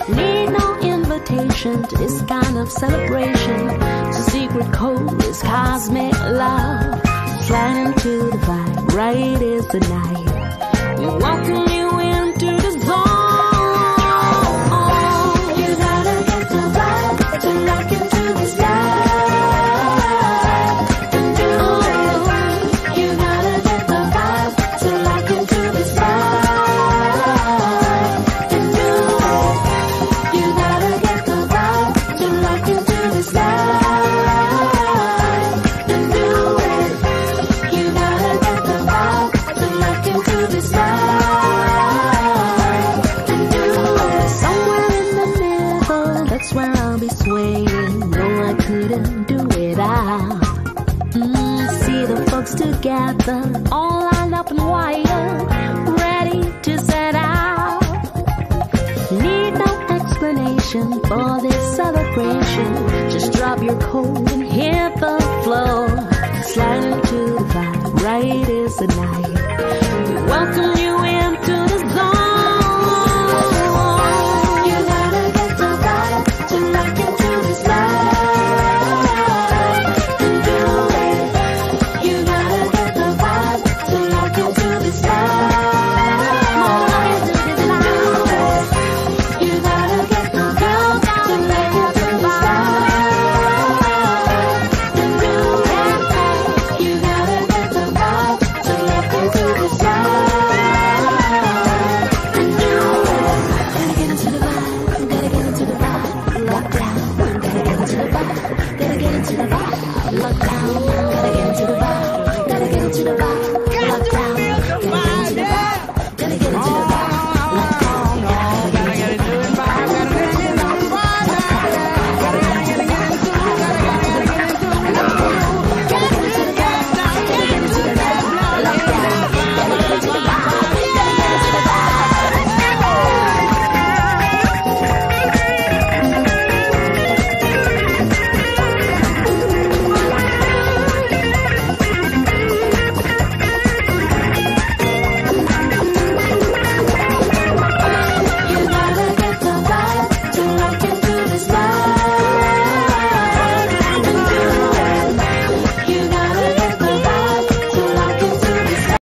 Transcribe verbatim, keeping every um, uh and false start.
Need no invitation to this kind of celebration. The secret code is cosmic love. Slide into the vibe, right is the night. We welcome you into the zone. You gotta get the vibe to lock into this life and do it. You gotta get the vibe to lock into this life and do it. You gotta get the vibe to lock into this life and do it. You gotta get the vibe to lock into this life and do it. Somewhere in the middle, that's where I'll be swaying. No, I couldn't do it out. Mm, see the folks together, all lined up and wired, ready to set out. Need no explanation for this celebration. Just drop your coat and hit the floor. Slide into the vibe, right is the night. We welcome you into